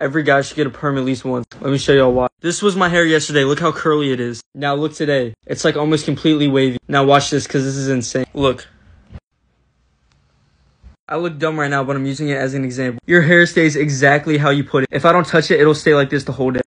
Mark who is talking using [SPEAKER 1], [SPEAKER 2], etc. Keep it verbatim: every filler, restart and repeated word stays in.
[SPEAKER 1] Every guy should get a perm at least once. Let me show y'all why. This was my hair yesterday. Look how curly it is. Now look today. It's like almost completely wavy. Now watch this because this is insane. Look. I look dumb right now, but I'm using it as an example. Your hair stays exactly how you put it. If I don't touch it, it'll stay like this the whole day.